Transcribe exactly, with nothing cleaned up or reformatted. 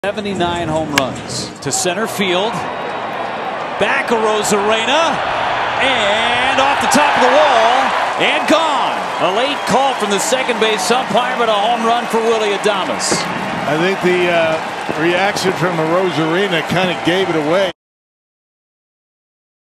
seventy-nine home runs to center field. Back a Rosarena and off the top of the wall and gone. A late call from the second base umpire, but a home run for Willy Adames. I think the uh, reaction from the Rosarena kind of gave it away.